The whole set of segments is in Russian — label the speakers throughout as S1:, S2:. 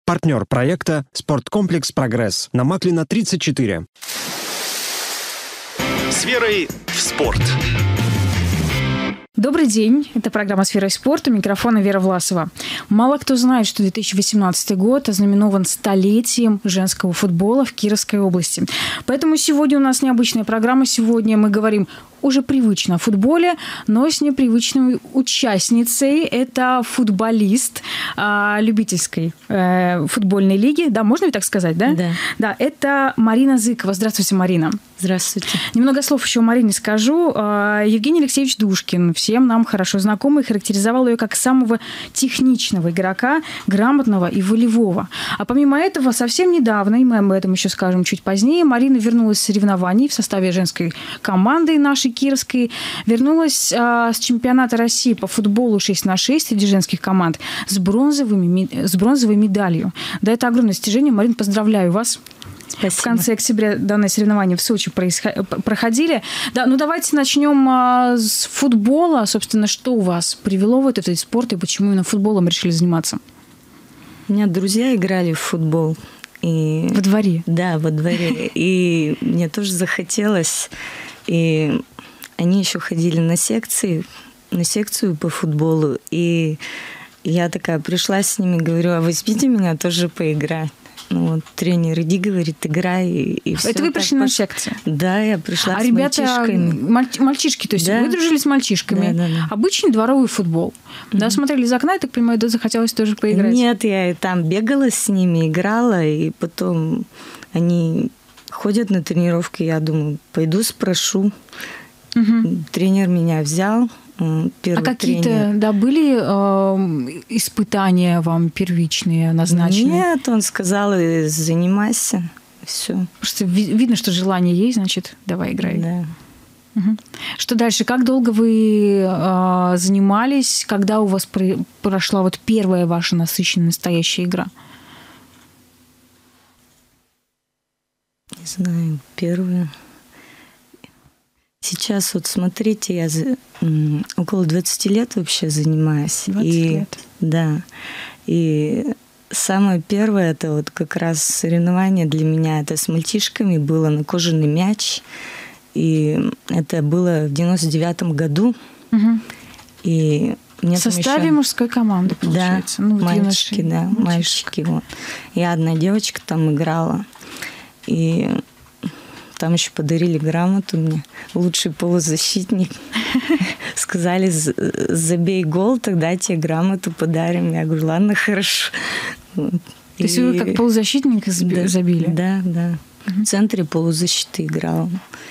S1: Партнер проекта «Спорткомплекс Прогресс» на Маклина, 34.
S2: С верой в спорт.
S3: Добрый день. Это программа «С верой в спорт». У микрофона Вера Власова. Мало кто знает, что 2018 год ознаменован столетием женского футбола в Кировской области. Поэтому сегодня у нас необычная программа. Сегодня мы говорим уже привычно о футболе, но с непривычной участницей. Это футболист любительской футбольной лиги. Да, можно ли так сказать, да?
S4: Да.
S3: Да, это Марина Зыкова. Здравствуйте, Марина.
S4: Здравствуйте.
S3: Немного слов еще о Марине скажу. Евгений Алексеевич Душкин, всем нам хорошо знакомый, характеризовал ее как самого техничного игрока, грамотного и волевого. А помимо этого, совсем недавно, и мы об этом еще скажем чуть позднее, Марина вернулась с соревнований в составе женской команды нашей Кировской, вернулась с чемпионата России по футболу 6х6 среди женских команд с бронзовой медалью. Да, это огромное достижение. Марина, поздравляю вас.
S4: Спасибо.
S3: В конце октября данные соревнования в Сочи проходили. Да, ну давайте начнем с футбола. Собственно, что у вас привело в этот вид спорта и почему именно футболом решили заниматься?
S4: У меня друзья играли в футбол. И...
S3: Во дворе?
S4: Да, во дворе. И мне тоже захотелось. И они еще ходили на секцию по футболу. И я такая пришла с ними, говорю, а возьмите меня тоже поиграть. Ну, вот, тренер, иди, говорит, играй. И все.
S3: Это вы пришли на секцию?
S4: Да, я пришла с
S3: ребята,
S4: мальчишками.
S3: Мальчишки, то есть
S4: да.
S3: Вы дружили с мальчишками?
S4: Да.
S3: Обычный дворовый футбол. Да, смотрели из окна, я так понимаю, да, захотелось тоже поиграть?
S4: Нет, я там бегала с ними, играла, и потом они ходят на тренировки, я думаю, пойду спрошу. Тренер меня взял.
S3: Какие-то, да, были испытания вам первичные назначены?
S4: Нет, он сказал, занимайся, все.
S3: Просто видно, что желание есть, значит, давай играй.
S4: Да.
S3: Угу. Что дальше? Как долго вы занимались? Когда у вас прошла вот первая ваша насыщенная настоящая игра?
S4: Не знаю, первая. Сейчас вот смотрите, я около 20 лет вообще занимаюсь.
S3: 20 лет.
S4: Да. И самое первое, это вот как раз соревнование для меня, это с мальчишками было на кожаный мяч. И это было в 99-м году.
S3: Угу.
S4: И мне
S3: в составе мужской команды, получается?
S4: Да, мальчики, да, мальчики. Вот. И одна девочка там играла. И там еще подарили грамоту мне. Лучший полузащитник. Сказали, забей гол, тогда тебе грамоту подарим. Я говорю, ладно, хорошо.
S3: То есть вы как полузащитник забили?
S4: Да. В центре полузащиты играла.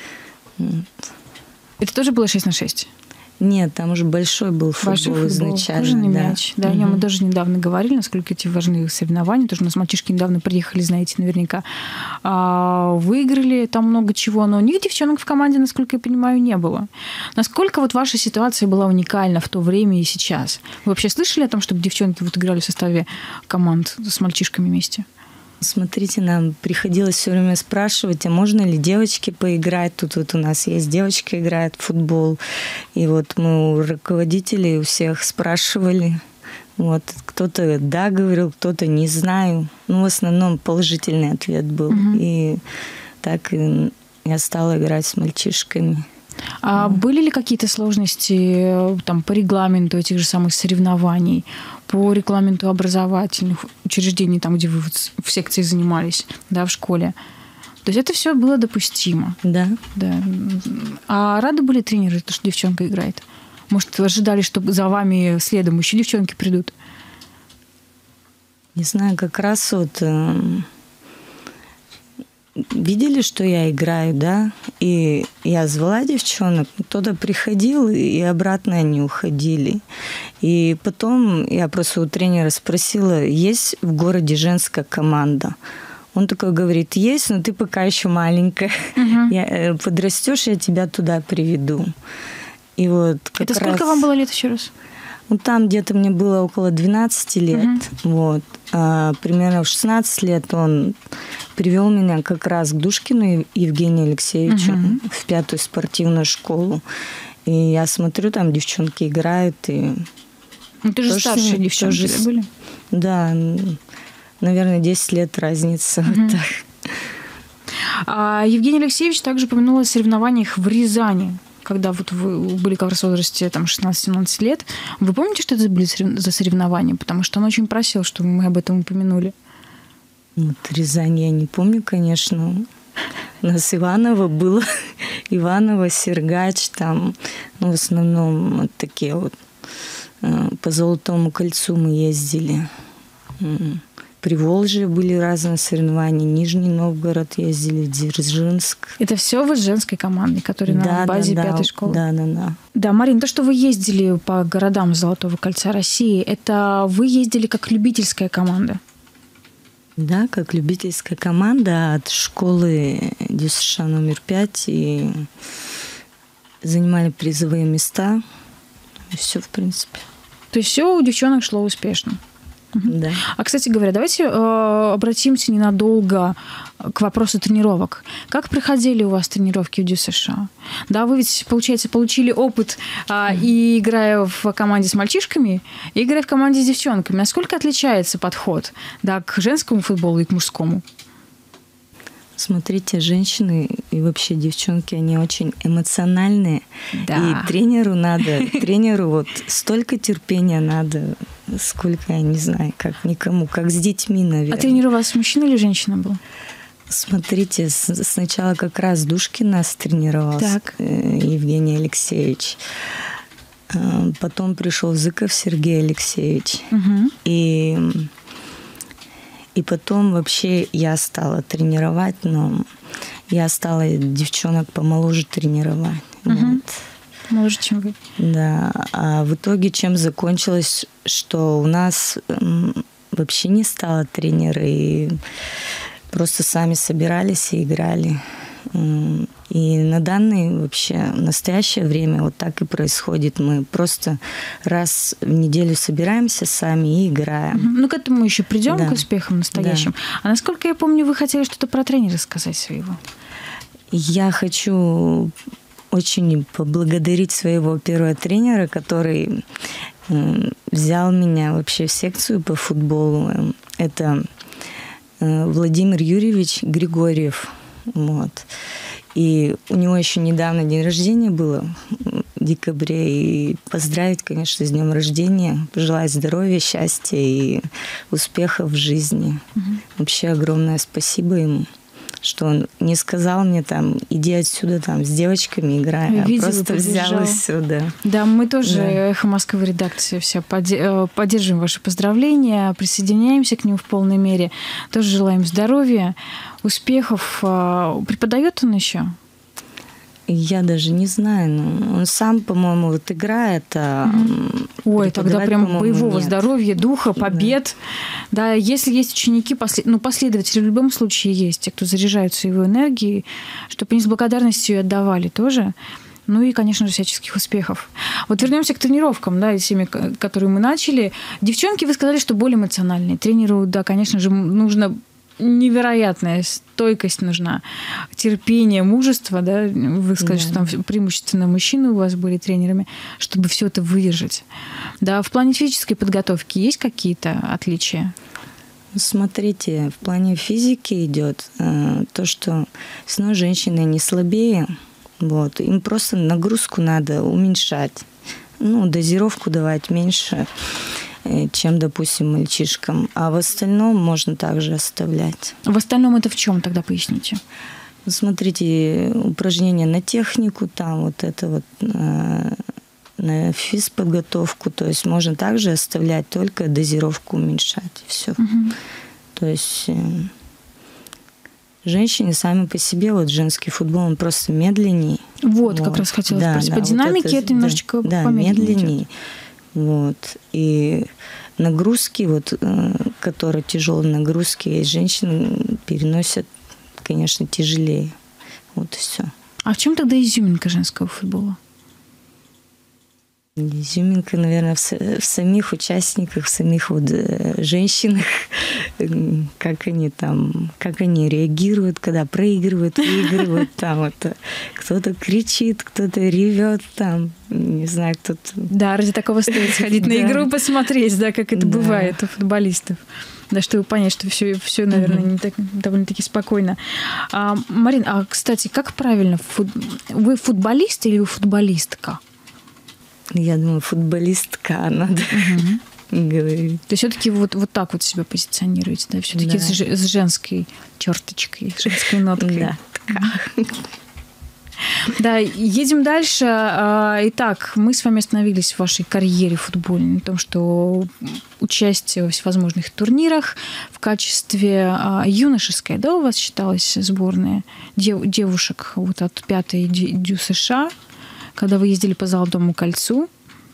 S3: Это тоже было 6х6?
S4: Нет, там уже большой был футбол изначально.
S3: Кожаный мяч. Да, о нем мы тоже недавно говорили, насколько эти важные соревнования. Тоже у нас мальчишки недавно приехали, знаете, наверняка. Выиграли там много чего, но у них девчонок в команде, насколько я понимаю, не было. Насколько вот ваша ситуация была уникальна в то время и сейчас? Вы вообще слышали о том, чтобы девчонки вот играли в составе команд с мальчишками вместе?
S4: Смотрите, нам приходилось все время спрашивать, а можно ли девочке поиграть? Тут вот у нас есть девочка, играет в футбол. И вот мы у руководителей у всех спрашивали. Вот кто-то да говорил, кто-то не знаю. Ну, в основном положительный ответ был. И так я стала играть с мальчишками.
S3: А были ли какие-то сложности там, по регламенту этих же самых соревнований, по регламенту образовательных учреждений, там, где вы в секции занимались, да, в школе? То есть это все было допустимо?
S4: Да.
S3: А рады были тренеры, что девчонка играет? Может, ожидали, что за вами следом еще девчонки придут?
S4: Не знаю, как раз вот... Видели, что я играю, да, и я звала девчонок, кто-то приходил, и обратно они уходили. И потом я просто у тренера спросила, есть в городе женская команда? Он такой говорит, есть, но ты пока еще маленькая. Подрастешь, я тебя туда приведу. И вот как
S3: Это сколько вам было лет еще раз?
S4: Ну, там где-то мне было около 12 лет. Вот. Примерно в 16 лет он привел меня как раз к Душкину Евгению Алексеевичу в 5-ю спортивную школу. И я смотрю, там девчонки играют. И
S3: ты же старшие девчонки были?
S4: Да. наверное, 10 лет разница. Вот так.
S3: Евгений Алексеевич также упомянул о соревнованиях в Рязани, когда вот вы были как раз в возрасте там, 16-17 лет. Вы помните, что это были за соревнования? Потому что он очень просил, чтобы мы об этом упомянули.
S4: Вот Рязань я не помню, конечно. У нас Иваново было. Иваново, Сергач, там, в основном вот такие вот. По Золотому кольцу мы ездили. Приволжье были разные соревнования. Нижний Новгород ездили, Дзержинск.
S3: Это все вы с женской командой, которая на базе 5-й школы?
S4: Да.
S3: Да, Марин, то, что вы ездили по городам Золотого кольца России, это вы ездили как любительская команда?
S4: Да, как любительская команда от школы ДЮСШ номер 5. И занимали призовые места. И все, в принципе.
S3: То есть все у девчонок шло успешно?
S4: Да.
S3: А, кстати говоря, давайте обратимся ненадолго к вопросу тренировок. Как проходили у вас тренировки в ДЮСШ? Да, вы ведь, получается, получили опыт, и играя в команде с мальчишками, и играя в команде с девчонками. Насколько отличается подход, да, к женскому футболу и к мужскому?
S4: Смотрите, женщины и вообще девчонки, они очень эмоциональные.
S3: Да.
S4: И тренеру вот столько терпения надо, сколько, я не знаю, как никому, как с детьми, наверное.
S3: А тренер у вас мужчина или женщина был?
S4: Смотрите, сначала как раз Душкин нас тренировал, Евгений Алексеевич. Потом пришел Зыков Сергей Алексеевич. И потом вообще я стала тренировать, но я стала девчонок помоложе тренировать. Вот.
S3: Моложе, чем вы.
S4: Да. А в итоге чем закончилось, что у нас вообще не стало тренера, и просто сами собирались и играли. И на в настоящее время вот так и происходит. Мы просто раз в неделю собираемся сами и играем.
S3: Ну, к этому еще придем, к успехам настоящим. Да. А насколько я помню, вы хотели что-то про тренера сказать своего?
S4: Я хочу очень поблагодарить своего первого тренера, который взял меня вообще в секцию по футболу. Это Владимир Юрьевич Григорьев. Вот. И у него еще недавно день рождения было в декабре. И поздравить, конечно, с днем рождения, пожелать здоровья, счастья и успехов в жизни. Вообще огромное спасибо ему, что он не сказал мне там, иди отсюда там с девочками играй, а просто взял и все, да.
S3: Да, мы тоже, «Эхо Москвы» редакции, все поддерживаем ваши поздравления, присоединяемся к ним в полной мере. Тоже желаем здоровья, успехов. Преподает он еще?
S4: Я даже не знаю, но он сам, по-моему, вот играет.
S3: Ой, тогда прям боевого здоровья, духа, побед. Да, если есть ученики, последователи в любом случае есть, те, кто заряжаются его энергией, чтобы они с благодарностью отдавали тоже. Ну и, конечно же, всяческих успехов. Вот вернемся к тренировкам, да, теми, которые мы начали. Девчонки, вы сказали, что более эмоциональные. Тренеру, да, конечно же, нужно невероятная стойкость нужна, терпение, мужество, да, вы сказали, что там преимущественно мужчины у вас были тренерами, чтобы все это выдержать. Да, в плане физической подготовки есть какие-то отличия?
S4: Смотрите, в плане физики идет то, что все равно женщины не слабее, вот, им просто нагрузку надо уменьшать, дозировку давать меньше, чем, допустим, мальчишкам. А в остальном можно также оставлять.
S3: В остальном это в чем тогда, поясните?
S4: Смотрите, упражнения на технику, там вот это вот на физподготовку. То есть можно также оставлять, только дозировку уменьшать. И все. То есть женщины сами по себе, вот женский футбол, он просто медленнее.
S3: Вот, как раз хотела спросить. По динамике это немножечко помедленнее.
S4: Вот. И нагрузки, вот, которые тяжелые нагрузки, женщины переносят, конечно, тяжелее. Вот и все.
S3: А в чем тогда изюминка женского футбола?
S4: Изюминка, наверное, в самих участниках, в самих вот женщинах, как они реагируют, когда проигрывают, выигрывают, там вот кто-то кричит, кто-то ревет, там, не знаю, кто-то...
S3: Да, ради такого стоит сходить на игру, посмотреть, да, как это бывает у футболистов. Да, чтобы понять, что все, наверное, не так, довольно-таки спокойно. Марин, кстати, как правильно, вы футболист или вы футболистка?
S4: Я думаю, футболистка надо говорить.
S3: То есть все-таки вот так вот себя позиционируете, да? Все-таки с женской черточкой, женской ноткой.
S4: Да.
S3: Да, едем дальше. Итак, мы с вами остановились в вашей карьере футбольной, на том, что участие во всевозможных турнирах в качестве юношеской, да, у вас считалась сборная девушек вот от 5-й Дю США, когда вы ездили по Золотому кольцу?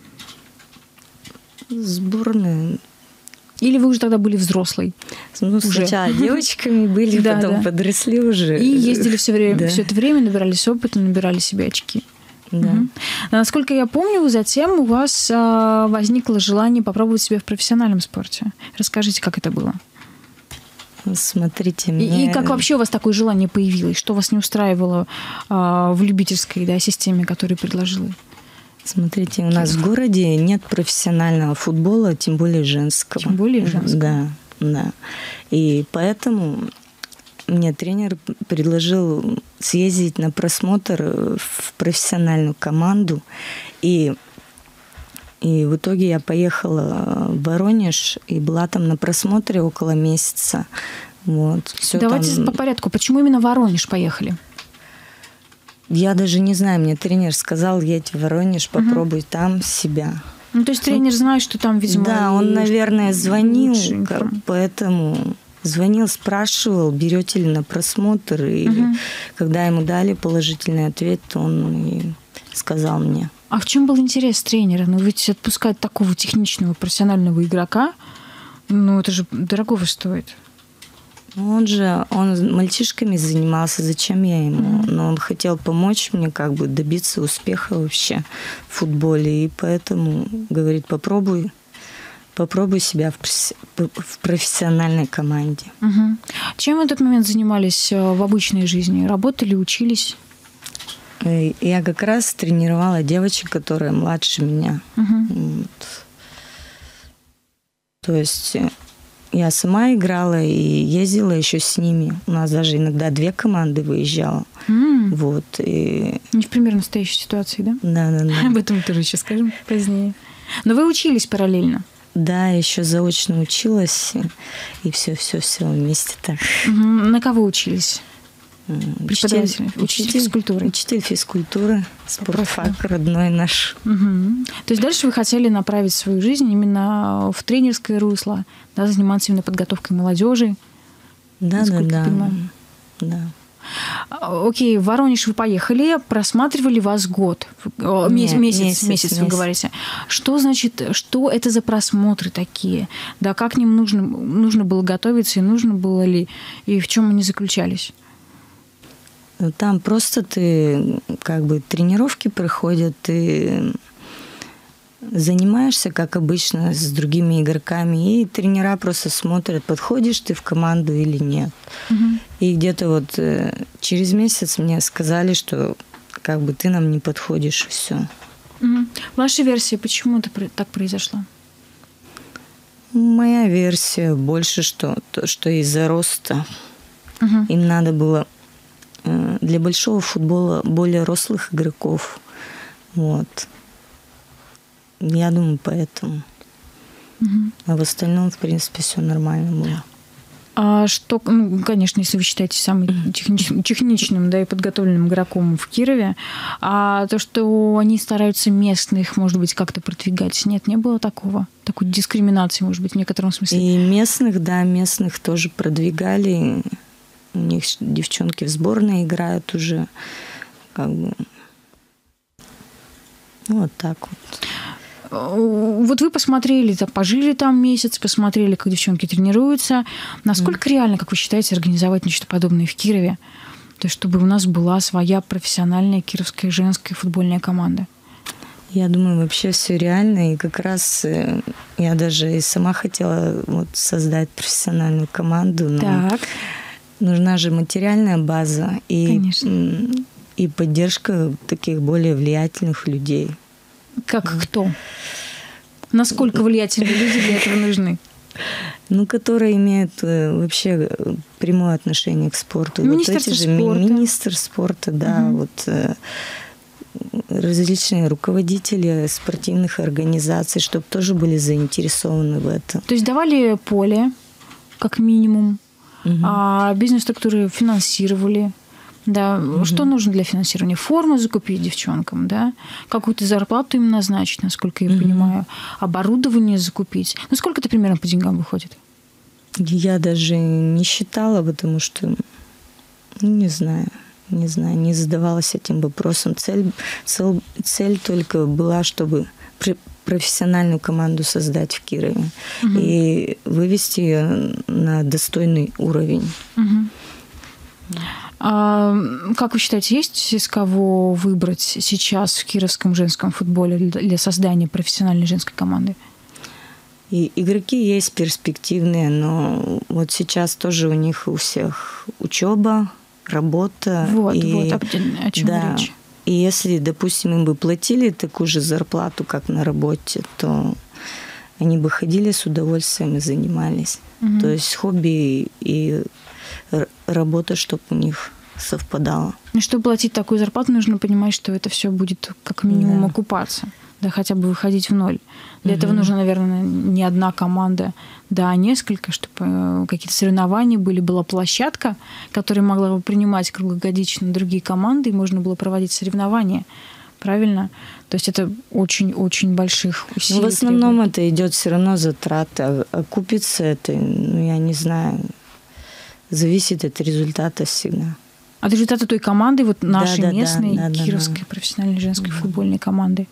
S4: Сборная.
S3: Или вы уже тогда были взрослой?
S4: Ну, сначала девочками были, потом подросли уже.
S3: И ездили все это время, набирались опыта, набирали себе очки.
S4: Да.
S3: Угу. Насколько я помню, затем у вас возникло желание попробовать себя в профессиональном спорте. Расскажите, как это было?
S4: Смотрите,
S3: и как вообще у вас такое желание появилось? Что вас не устраивало в любительской системе, которую предложила?
S4: Смотрите, у нас в городе нет профессионального футбола, тем более женского.
S3: Тем более женского.
S4: Да. И поэтому мне тренер предложил съездить на просмотр в профессиональную команду. И в итоге я поехала в Воронеж и была там на просмотре около месяца. Вот.
S3: Давайте по порядку. Почему именно в Воронеж поехали?
S4: Я даже не знаю, мне тренер сказал, едь в Воронеж, попробуй там себя.
S3: Ну, то есть тренер знает, что там, видимо...
S4: Да, он, наверное, звонил, поэтому звонил, спрашивал, берете ли на просмотр. И когда ему дали положительный ответ, он и сказал мне.
S3: А в чем был интерес тренера? Ну, ведь отпускать такого техничного профессионального игрока, ну, это же дорогого стоит.
S4: Он мальчишками занимался, зачем я ему? Но он хотел помочь мне как бы добиться успеха вообще в футболе. И поэтому говорит, попробуй себя в профессиональной команде.
S3: Угу. Чем вы в тот момент занимались в обычной жизни? Работали, учились?
S4: Я как раз тренировала девочек, которые младше меня. Вот. То есть... Я сама играла и ездила еще с ними. У нас даже иногда 2 команды выезжало. Вот. И...
S3: Не в пример настоящей ситуации, да?
S4: Да.
S3: Об этом тоже еще скажем позднее. Но вы учились параллельно?
S4: Да, еще заочно училась. И все вместе так.
S3: На кого учились? Учитель физкультуры.
S4: Учитель физкультуры, спортфак родной наш.
S3: То есть дальше вы хотели направить свою жизнь именно в тренерское русло, да, заниматься именно подготовкой молодежи?
S4: Да.
S3: Окей, в Воронеж вы поехали, просматривали вас год. Месяц, вы говорите. Что значит, что это за просмотры такие? Да, как к ним нужно было готовиться, и нужно было ли, и в чем они заключались?
S4: Там просто тренировки проходят, ты занимаешься, как обычно, с другими игроками, и тренера просто смотрят, подходишь ты в команду или нет. И где-то через месяц мне сказали, что ты нам не подходишь, и все.
S3: Ваша версия, почему это так произошло?
S4: Моя версия больше, что из-за роста. Им надо было для большого футбола более рослых игроков. Вот. Я думаю, поэтому. А в остальном, в принципе, все нормально было.
S3: А что, конечно, если вы считаете самым техничным, да, и подготовленным игроком в Кирове, а то, что они стараются местных, может быть, как-то продвигать, нет, не было такого? Такой дискриминации, может быть, в некотором смысле?
S4: И местных тоже продвигали. У них девчонки в сборной играют уже. Вот так вот.
S3: Вот вы посмотрели, пожили там месяц, посмотрели, как девчонки тренируются. Насколько реально, как вы считаете, организовать нечто подобное в Кирове? То есть, чтобы у нас была своя профессиональная кировская женская футбольная команда?
S4: Я думаю, вообще все реально. И как раз я даже и сама хотела вот создать профессиональную команду. Но
S3: Так.
S4: нужна же материальная база и поддержка таких более влиятельных людей.
S3: Как кто? Насколько влиятельные люди для этого нужны?
S4: Ну, которые имеют вообще прямое отношение к спорту.
S3: Министерство
S4: вот эти же
S3: спорта.
S4: Министр спорта, да, вот различные руководители спортивных организаций, чтобы тоже были заинтересованы в этом.
S3: То есть давали поле, как минимум, а бизнес-структуры финансировали. Да. Что нужно для финансирования? Форму закупить девчонкам, да? Какую-то зарплату им назначить, насколько я понимаю. Оборудование закупить. Ну, сколько это примерно по деньгам выходит?
S4: Я даже не считала, потому что, не знаю, не задавалась этим вопросом. Цель только была, чтобы профессиональную команду создать в Кирове и вывести ее на достойный уровень.
S3: А как вы считаете, есть из кого выбрать сейчас в кировском женском футболе для создания профессиональной женской команды?
S4: И игроки есть перспективные, но вот сейчас тоже у них у всех учеба, работа.
S3: Вот, о чем речь.
S4: И если, допустим, им бы платили такую же зарплату, как на работе, то они бы ходили с удовольствием и занимались. То есть хобби и работа, чтобы у них совпадало.
S3: И чтобы платить такую зарплату, нужно понимать, что это все будет как минимум окупаться. Да, хотя бы выходить в ноль. Для этого нужно, наверное, не одна команда, а несколько, чтобы какие-то соревнования были, была площадка, которая могла бы принимать круглогодично другие команды, и можно было проводить соревнования. Правильно? То есть это очень-очень больших усилий.
S4: Но в основном это идет все равно затраты. А купиться это, я не знаю, зависит от результата всегда.
S3: От результата той команды, вот нашей местной кировской профессиональной женской футбольной команды.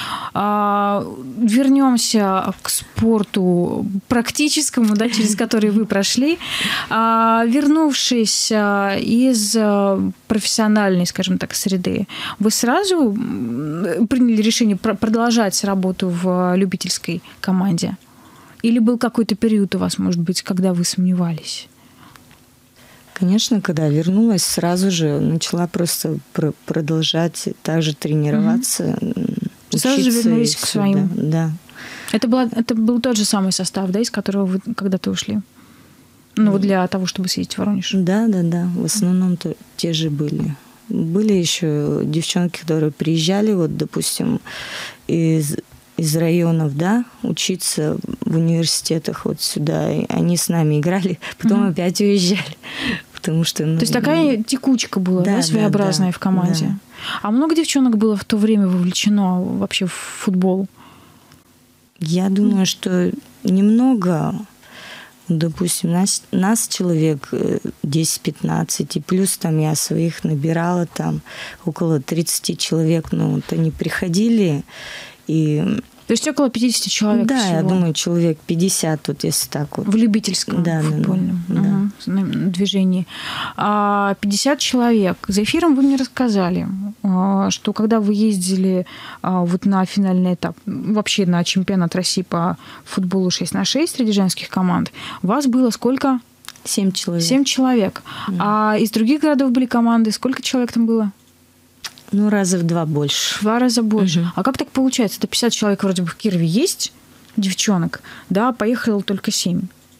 S3: Вернемся к спорту практическому, через который вы прошли. Вернувшись из профессиональной, скажем так, среды, вы сразу приняли решение продолжать работу в любительской команде? Или был какой-то период у вас, может быть, когда вы сомневались?
S4: Конечно, когда вернулась, сразу же начала просто продолжать также тренироваться, учиться.
S3: Сразу же вернулись к своим.
S4: Да.
S3: Это был тот же самый состав, да, из которого вы когда-то ушли? Ну, вот для того, чтобы съездить в Воронеж.
S4: Да. В основном те же были. Были еще девчонки, которые приезжали, вот, допустим, из районов, да, учиться в университетах вот сюда. И они с нами играли, потом опять уезжали. Потому что,
S3: то есть такая текучка была, своеобразная в команде. Да. А много девчонок было в то время вовлечено вообще в футбол?
S4: Я думаю, что немного. Допустим, нас человек 10-15, и плюс там я своих набирала там около 30 человек. Ну, вот они приходили, и...
S3: То есть около 50 человек всего?
S4: Я думаю, человек 50, вот если так вот.
S3: В любительском футбольном движении. 50 человек. За эфиром вы мне рассказали, что когда вы ездили вот на финальный этап, вообще на чемпионат России по футболу 6х6 среди женских команд, у вас было сколько?
S4: 7 человек.
S3: 7 человек. А из других городов были команды? Сколько человек там было?
S4: Ну, раза в 2 больше.
S3: 2 раза больше. А как так получается? Это 50 человек вроде бы в Кирове есть, девчонок, да, поехало только 7.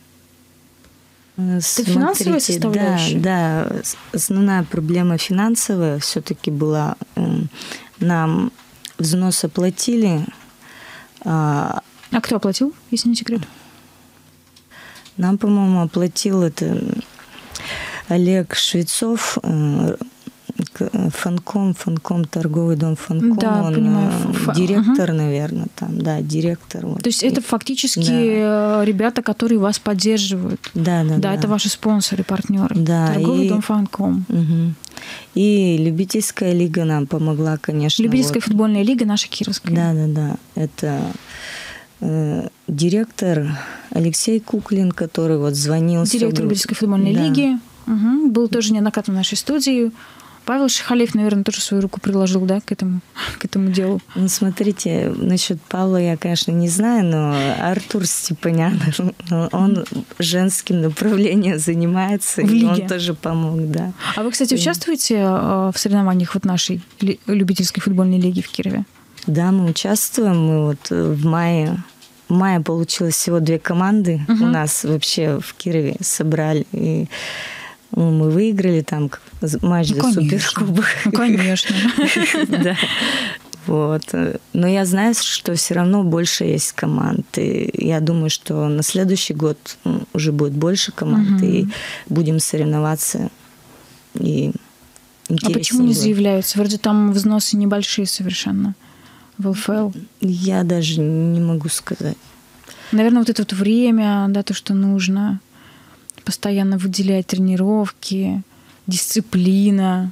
S3: Это финансовая составляющая?
S4: Да. Основная проблема финансовая все-таки была. Нам взнос оплатили.
S3: А кто оплатил, если не секрет?
S4: Нам, по-моему, оплатил это Олег Швецов, Фанком, торговый дом Фанком.
S3: Да,
S4: он
S3: понимаю.
S4: Директор, наверное, там, да, директор. Вот.
S3: То есть это фактически ребята, которые вас поддерживают. Да, это ваши спонсоры, партнеры.
S4: Да,
S3: торговый дом Фанком.
S4: И любительская лига нам помогла, конечно.
S3: Любительская футбольная лига наша кировская.
S4: Да. Это директор Алексей Куклин, который вот звонил.
S3: Директор любительской футбольной лиги. Был тоже неоднократно в нашей студии. Павел Шихалеев, наверное, тоже свою руку приложил, да, к этому делу.
S4: Ну, смотрите, насчет Павла я, конечно, не знаю, но Артур Степанян, он женским направлением занимается,
S3: в
S4: и
S3: лиге.
S4: он тоже помог, да.
S3: А вы, кстати, участвуете в соревнованиях вот нашей любительской футбольной лиги в Кирове?
S4: Да, мы участвуем. Мы вот в мае получилось всего 2 команды. У нас вообще в Кирове собрали. И мы выиграли там матч за суперкубок.
S3: Ну, конечно.
S4: Да. Вот. Но я знаю, что все равно больше есть команд. И я думаю, что на следующий год уже будет больше команд. И будем соревноваться. И
S3: а почему не заявляются? Вроде там взносы небольшие совершенно в ЛФЛ.
S4: Я даже не могу сказать.
S3: Наверное, вот это вот время, да, то, что нужно постоянно выделять тренировки, дисциплина.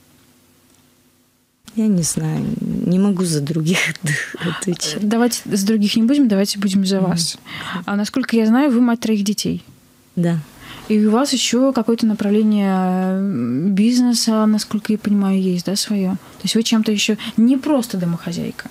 S4: Я не знаю, не могу за других отвечать.
S3: Давайте за других не будем, давайте будем за вас. А насколько я знаю, вы мать 3 детей.
S4: Да.
S3: И у вас еще какое-то направление бизнеса, насколько я понимаю, есть, да, свое? То есть вы чем-то еще не просто домохозяйка.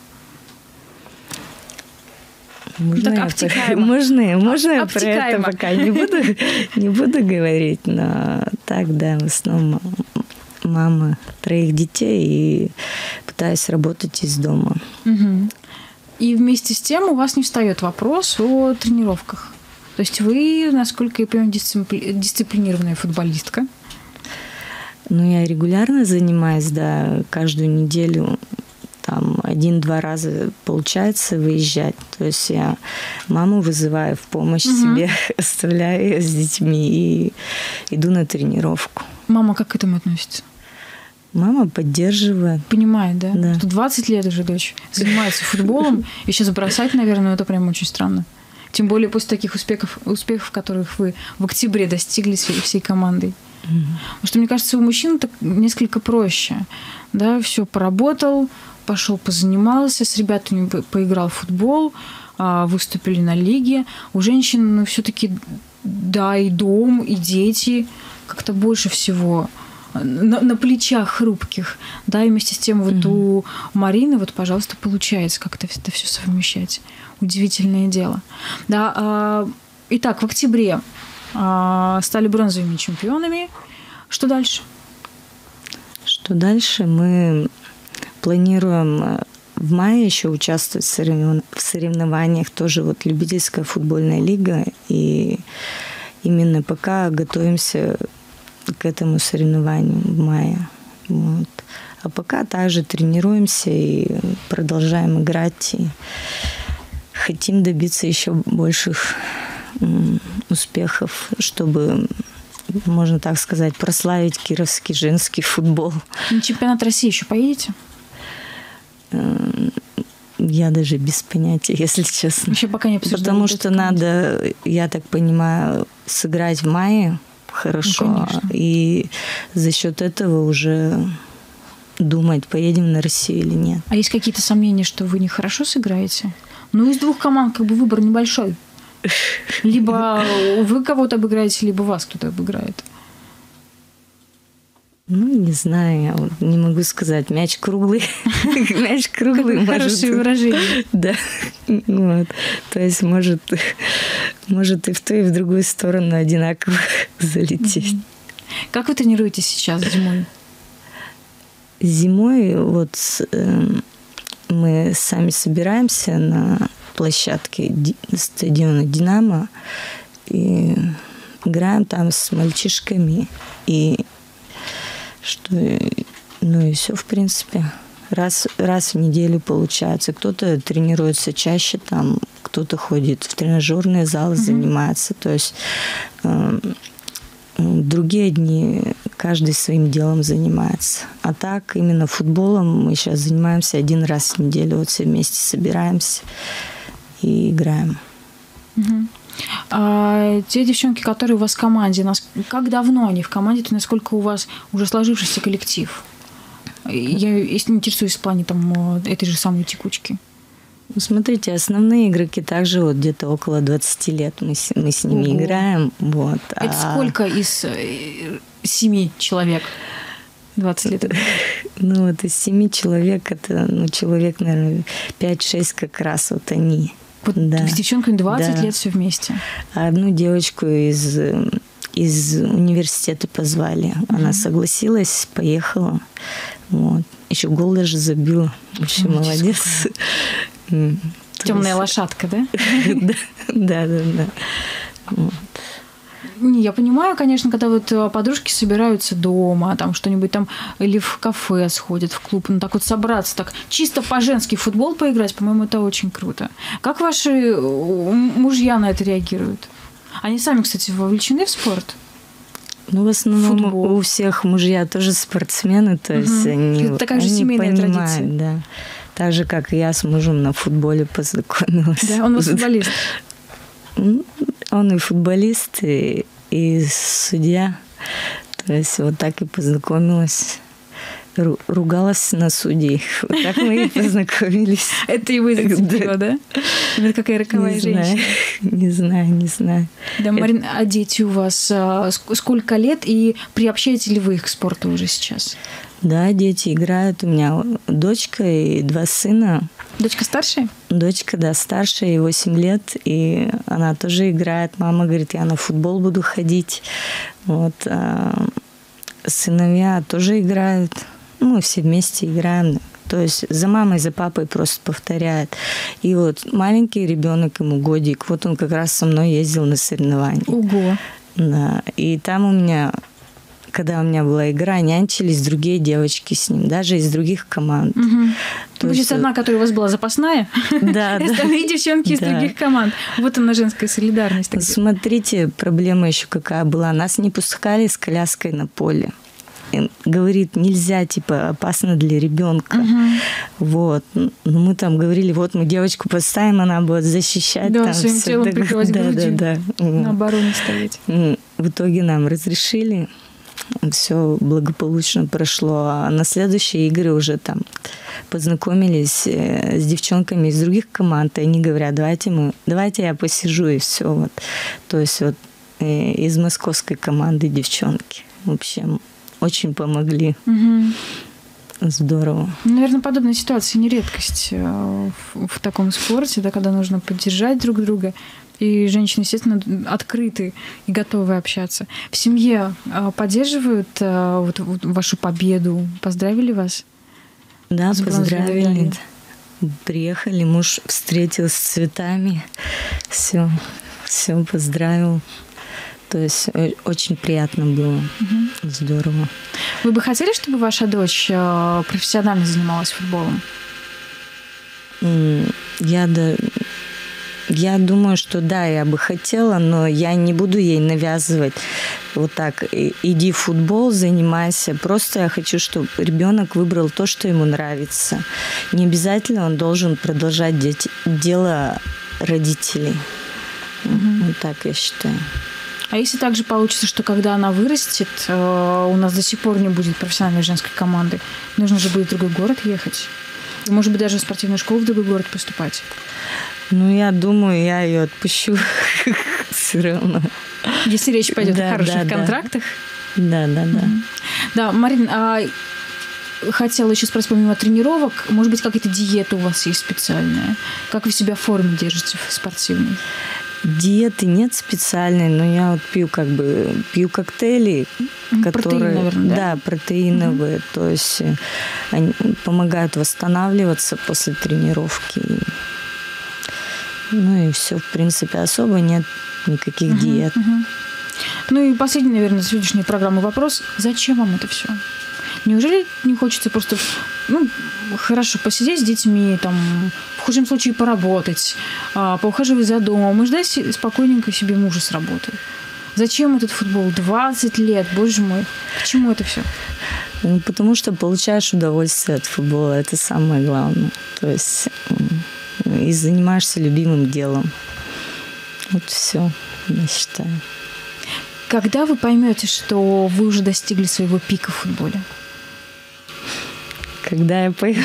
S4: Можно я про это пока не буду говорить, но так, да, в основном мама 3 детей и пытаюсь работать из дома.
S3: Угу. И вместе с тем у вас не встает вопрос о тренировках. То есть вы, насколько я понимаю, дисциплинированная футболистка.
S4: Ну, я регулярно занимаюсь, да, каждую неделю. Там 1-2 раза получается выезжать. То есть я маму вызываю в помощь себе, оставляю ее с детьми и иду на тренировку.
S3: Мама как к этому относится?
S4: Мама поддерживает.
S3: Понимает, да?
S4: Да.
S3: Что 20 лет уже дочь занимается футболом, и сейчас бросать, наверное, это прям очень странно. Тем более после таких успехов, которых вы в октябре достигли всей командой. Потому что, мне кажется, у мужчин так несколько проще. Да, все поработал, пошел позанимался, с ребятами поиграл в футбол, выступили на лиге. У женщин, ну, все-таки, да, и дом, и дети, как-то больше всего на плечах хрупких. Да, и вместе с тем вот у Марины, вот, пожалуйста, получается как-то это все совмещать. Удивительное дело. Да, итак, в октябре стали бронзовыми чемпионами. Что дальше?
S4: Что дальше? Мы планируем в мае еще участвовать в соревнованиях. Тоже вот любительская футбольная лига. И именно пока готовимся к этому соревнованию в мае. Вот. А пока также тренируемся и продолжаем играть. И хотим добиться еще больших успехов, чтобы, можно так сказать, прославить кировский женский футбол.
S3: На чемпионат России еще поедете?
S4: Я даже без понятия, если честно.
S3: Еще пока не обсуждали.
S4: Потому что надо, я так понимаю, сыграть в мае хорошо.
S3: Ну,
S4: и за счет этого уже думать, поедем на Россию или нет.
S3: А есть какие-то сомнения, что вы нехорошо сыграете? Ну, из 2 команд как бы выбор небольшой. Либо вы кого-то обыграете, либо вас кто-то обыграет.
S4: Ну, не знаю, я вот не могу сказать. Мяч круглый. Мяч круглый.
S3: Хорошее выражение.
S4: Да. Вот. То есть может и в ту, и в другую сторону одинаково залететь.
S3: Как вы тренируетесь сейчас зимой?
S4: Зимой вот мы сами собираемся на площадке стадиона «Динамо» и играем там с мальчишками. И все, в принципе. Раз в неделю получается. Кто-то тренируется чаще, там, кто-то ходит в тренажерный зал, занимается. То есть другие дни каждый своим делом занимается. А так, именно футболом мы сейчас занимаемся 1 раз в неделю. Вот все вместе собираемся и играем.
S3: А те девчонки, которые у вас в команде, как давно они в команде, то насколько у вас уже сложившийся коллектив? Я интересуюсь в плане там, этой же самой текучки.
S4: Смотрите, основные игроки также вот где-то около 20 лет мы с ними играем. Вот.
S3: Это сколько из 7 человек? 20 лет?
S4: Ну, вот из 7 человек, это, человек, наверное, 5-6 как раз вот они.
S3: Вот
S4: да.
S3: С девчонками 20 лет все вместе.
S4: А одну девочку из университета позвали. Она согласилась, поехала. Вот. Еще гол даже забила. Вообще молодец.
S3: Темная лошадка, да?
S4: Да.
S3: Я понимаю, конечно, когда вот подружки собираются дома, там что-нибудь там, или в кафе сходят, в клуб, так вот собраться, так чисто по-женски в футбол поиграть, по-моему, это очень круто. Как ваши мужья на это реагируют? Они сами, кстати, вовлечены в спорт?
S4: Ну, в основном у всех мужья тоже спортсмены, то есть
S3: это такая же семейная традиция.
S4: Да. Так же, как и я с мужем на футболе познакомилась.
S3: Да, он у вас футболист?
S4: Он и футболист, и судья. То есть вот так и познакомилась. Ругалась на судей. Вот так мы и познакомились.
S3: Это его зацепило, да? Это какая роковая женщина.
S4: Не знаю.
S3: Да, Марин, а дети у вас сколько лет? И приобщаете ли вы их к спорту уже сейчас?
S4: Да, дети играют. У меня дочка и 2 сына.
S3: Дочка старшая?
S4: Дочка, да, старшая, ей 8 лет. И она тоже играет. Мама говорит, я на футбол буду ходить. Вот. Сыновья тоже играют. Мы все вместе играем. То есть за мамой, за папой просто повторяет. И вот маленький ребенок, ему годик, вот он как раз со мной ездил на соревнования.
S3: Ого!
S4: Да. И там у меня, когда у меня была игра, нянчились другие девочки с ним, даже из других команд.
S3: Вы сейчас одна, которая у вас была запасная,
S4: да,
S3: остальные девчонки из других команд. Вот она, женская солидарность.
S4: Смотрите, проблема еще какая была. Нас не пускали с коляской на поле. Говорит, нельзя, типа, опасно для ребенка. Вот. Но мы там говорили, вот мы девочку поставим, она будет защищать.
S3: Да,
S4: там,
S3: своим телом прикрывать грудью,
S4: да.
S3: На обороне стоять.
S4: В итоге нам разрешили. Все благополучно прошло. А на следующие игры уже там познакомились с девчонками из других команд. И они говорят, давайте я посижу, и все. Вот. То есть вот из московской команды девчонки. В общем, очень помогли. Здорово.
S3: Наверное, подобная ситуация не редкость в таком спорте, да, когда нужно поддержать друг друга. И женщины, естественно, открыты и готовы общаться. В семье поддерживают вот вашу победу? Поздравили вас?
S4: Да, поздравили. Приехали, муж встретил с цветами. Все поздравил. То есть очень приятно было. Здорово.
S3: Вы бы хотели, чтобы ваша дочь профессионально занималась футболом?
S4: Я думаю, что да, я бы хотела, но я не буду ей навязывать вот так, иди в футбол, занимайся. Просто я хочу, чтобы ребенок выбрал то, что ему нравится. Не обязательно он должен продолжать дело родителей. Вот так я считаю.
S3: А если также получится, что когда она вырастет, у нас до сих пор не будет профессиональной женской команды, нужно же будет в другой город ехать? И, может быть, даже в спортивную школу в другой город поступать?
S4: Ну, я думаю, я ее отпущу все равно.
S3: Если речь пойдет о хороших контрактах?
S4: Да.
S3: Да, Марин, хотела еще спросить, помимо тренировок, может быть, какая-то диета у вас есть специальная? Как вы себя в форме держите в спортивной?
S4: Диеты нет специальной, но я вот пью коктейли, которые,
S3: наверное,
S4: да, протеиновые, то есть они помогают восстанавливаться после тренировки. Ну и все, в принципе, особо нет никаких диет.
S3: Ну и последний, наверное, сегодняшней программы вопрос: зачем вам это все? Неужели не хочется просто, хорошо, посидеть с детьми, там, в худшем случае поработать, поухаживать за домом и ждать спокойненько себе мужа с работы? Зачем этот футбол? 20 лет, боже мой. К чему это все?
S4: Потому что получаешь удовольствие от футбола, это самое главное. То есть и занимаешься любимым делом. Вот все, я считаю.
S3: Когда вы поймете, что вы уже достигли своего пика в футболе?
S4: Когда я пойму?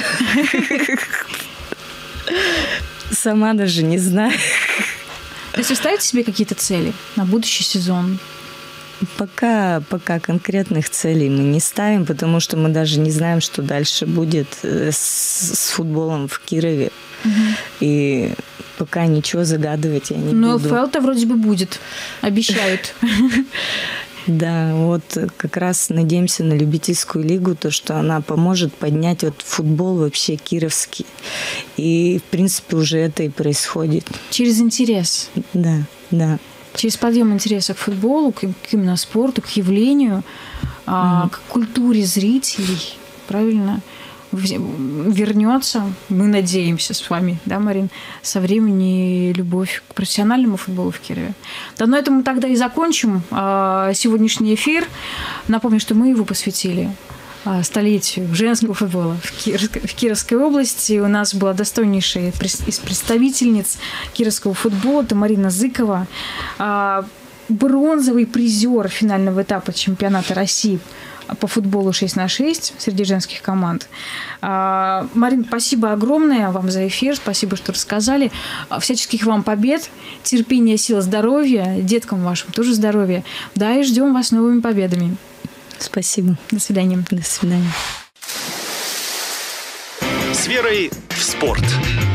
S4: Сама даже не знаю.
S3: То есть вы ставите себе какие-то цели на будущий сезон?
S4: Пока конкретных целей мы не ставим, потому что мы даже не знаем, что дальше будет с футболом в Кирове. И пока ничего загадывать я не буду.
S3: Но ЛФЛ-то вроде бы будет, обещают.
S4: Да, вот как раз надеемся на любительскую лигу, то, что она поможет поднять вот футбол вообще кировский. И, в принципе, уже это и происходит.
S3: Через интерес.
S4: Да.
S3: Через подъем интереса к футболу, к именно спорту, к явлению, к культуре зрителей, правильно, вернется, мы надеемся с вами, да, Марин, со времени любовь к профессиональному футболу в Кирове. Да, на этом мы тогда и закончим сегодняшний эфир. Напомню, что мы его посвятили столетию женского футбола в Кировской области. У нас была достойнейшая из представительниц кировского футбола, это Марина Зыкова, бронзовый призер финального этапа чемпионата России по футболу 6х6 среди женских команд. Марин, спасибо огромное вам за эфир, спасибо, что рассказали. Всяческих вам побед, терпения, сил, здоровья, деткам вашим тоже здоровья. Да, и ждем вас новыми победами.
S4: Спасибо.
S3: До свидания.
S4: До свидания.
S2: С верой в спорт.